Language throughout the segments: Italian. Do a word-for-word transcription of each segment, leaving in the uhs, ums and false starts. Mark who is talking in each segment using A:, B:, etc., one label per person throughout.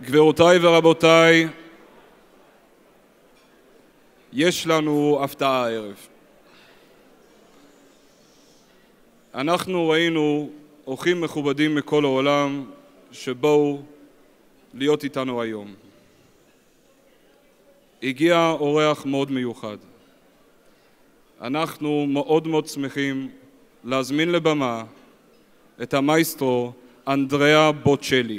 A: גבירותיי ורבותיי, יש לנו הפתעה הערב. אנחנו ראינו אורחים מכובדים מכל העולם שבאו להיות איתנו היום. הגיע אורח מאוד מיוחד. אנחנו מאוד מאוד שמחים להזמין לבמה את המאסטרו אנדריאה בוצ'לי.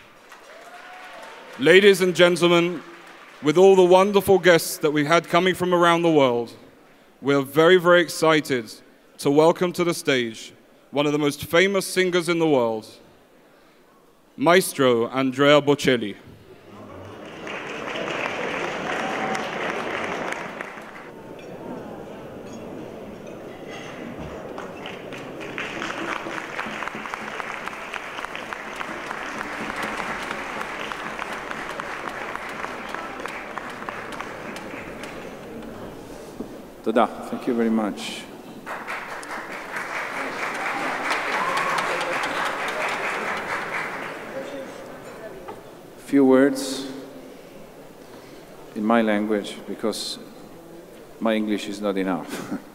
A: Ladies and gentlemen, with all the wonderful guests that we had coming from around the world, we are very, very excited to welcome to the stage one of the most famous singers in the world, Maestro Andrea Bocelli.
B: Toda, thank you very much. Few words in my language because my English is not enough.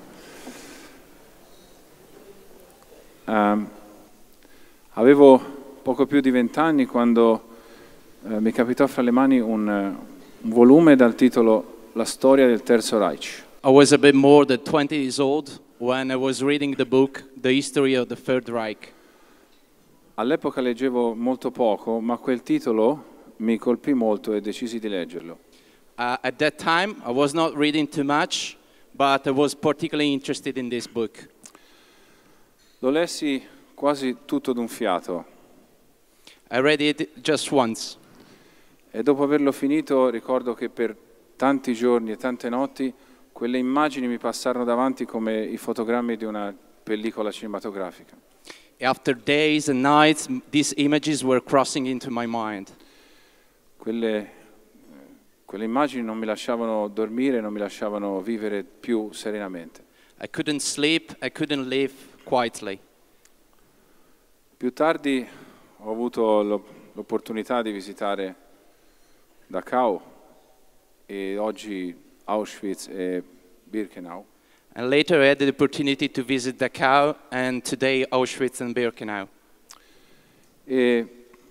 B: um, avevo poco più di vent'anni quando uh, mi capitò fra le mani un, uh, un volume dal titolo La storia del Terzo Reich.
C: I was a bit more than twenty years old when I was reading the book, The History of the Third Reich.
B: All'epoca leggevo molto poco, ma quel titolo mi colpì molto e decisi di leggerlo.
C: Uh, at that time, I was not reading too much, but I was particularly interested in this book.
B: Lo lessi quasi tutto d'un fiato.
C: I read it just once.
B: E dopo averlo finito ricordo che per tanti giorni e tante notti quelle immagini mi passarono davanti come i fotogrammi di una pellicola cinematografica.
C: After days and nights, these images were crossing into my mind.
B: Quelle, quelle immagini non mi lasciavano dormire, non mi lasciavano vivere più serenamente.
C: I couldn't sleep, I couldn't live quietly.
B: Più tardi ho avuto l'opportunità di visitare Dachau e oggi Auschwitz e Birkenau.
C: And later I had the opportunity to visit Dachau and today Auschwitz and Birkenau.
B: E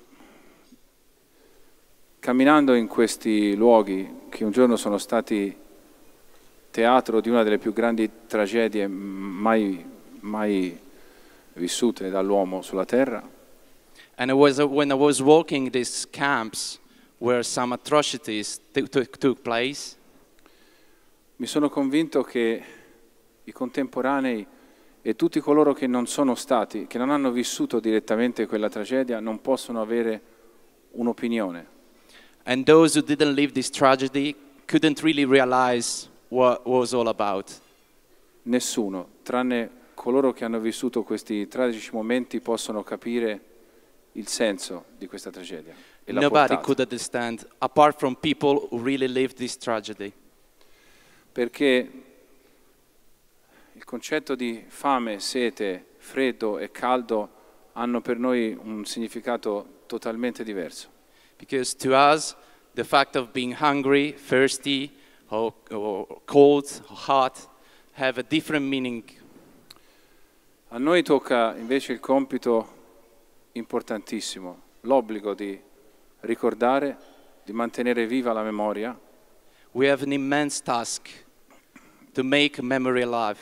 B: camminando in questi luoghi che un giorno sono stati teatro di una delle più grandi tragedie mai, mai vissute dall'uomo sulla terra.
C: And it was uh, when I was walking these camps where some atrocities took place,
B: mi sono convinto che i contemporanei e tutti coloro che non sono stati, che non hanno vissuto direttamente quella tragedia, non possono avere un'opinione.
C: And those who didn't live this tragedy couldn't really realize what it was all about.
B: Nessuno, tranne coloro che hanno vissuto questi tragici momenti, possono capire il senso di questa tragedia e la
C: Nobody
B: portata.
C: could understand, apart from people who really lived this tragedy.
B: Perché il concetto di fame, sete, freddo e caldo hanno per noi un significato totalmente diverso.
C: Because to us, the fact of being hungry, thirsty, or, or cold, or hot, have a different meaning.
B: A noi tocca invece il compito importantissimo, l'obbligo di ricordare, di mantenere viva la memoria.
C: We have an immense task to make memory alive.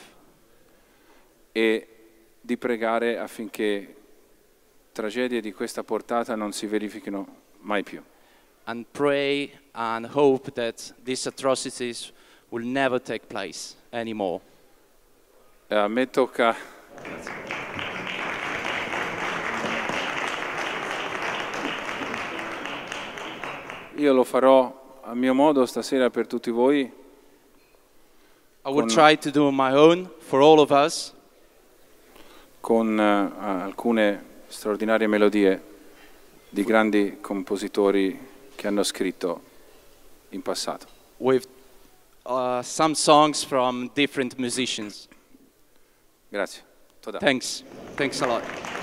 B: E di pregare affinché tragedie di questa portata non si verifichino mai più.
C: And pray and hope that these atrocities will never take place anymore.
B: E a me tocca io lo farò a mio modo stasera per tutti voi.
C: I will try to do on my own for all of us.
B: Con uh, alcune straordinarie melodie di grandi compositori che hanno scritto in passato.
C: With uh, some songs from different musicians.
B: Grazie. Toda.
C: Thanks. Thanks a lot.